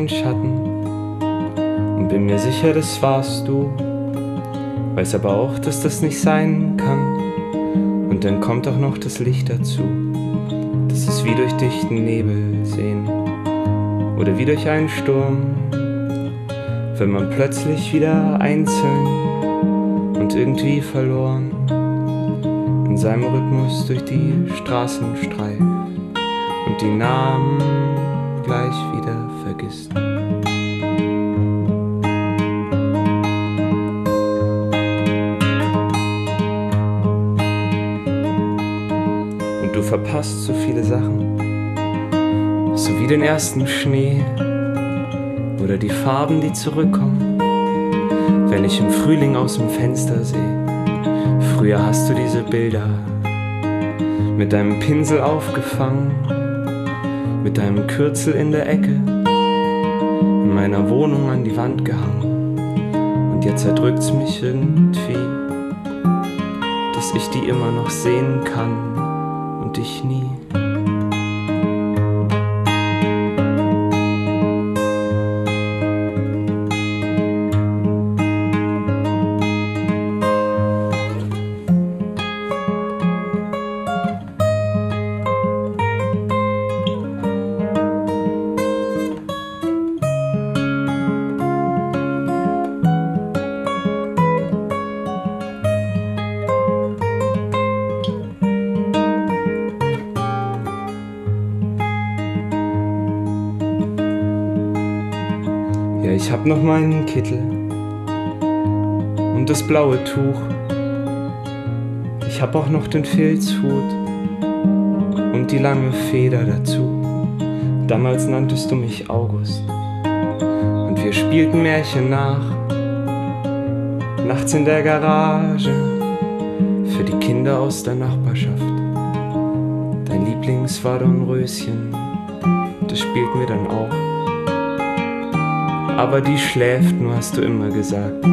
ein Schatten und bin mir sicher, das warst du. Weiß aber auch, dass das nicht sein kann. Und dann kommt auch noch das Licht dazu. Das ist wie durch dichten Nebel sehen oder wie durch einen Sturm, wenn man plötzlich wieder einzeln und irgendwie verloren in seinem Rhythmus durch die Straßen streift und die Namen gleich wieder vergisst. Und du verpasst so viele Sachen, so wie den ersten Schnee oder die Farben, die zurückkommen, wenn ich im Frühling aus dem Fenster sehe. Früher hast du diese Bilder mit deinem Pinsel aufgefangen, mit deinem Kürzel in der Ecke, in meiner Wohnung an die Wand gehangen. Und jetzt erdrückt's mich irgendwie, dass ich die immer noch sehen kann und dich nie. Ja, ich hab noch meinen Kittel und das blaue Tuch. Ich hab auch noch den Filzhut und die lange Feder dazu. Damals nanntest du mich August und wir spielten Märchen nach, nachts in der Garage für die Kinder aus der Nachbarschaft. Dein Lieblings war Dornröschen, das spielten wir dann auch. Aber die schläft nur, hast du immer gesagt.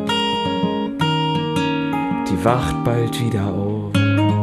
Die wacht bald wieder auf.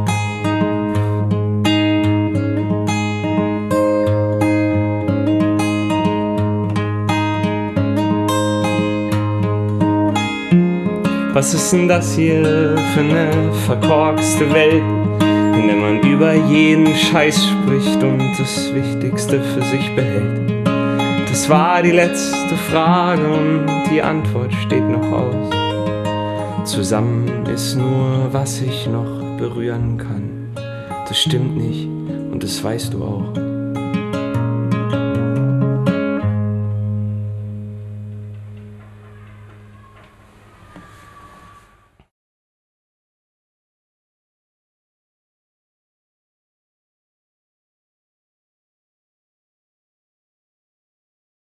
Was ist denn das hier für eine verkorkste Welt, in der man über jeden Scheiß spricht und das Wichtigste für sich behält? Das war die letzte Frage und die Antwort steht noch aus. Zusammen ist nur, was ich noch berühren kann. Das stimmt nicht und das weißt du auch.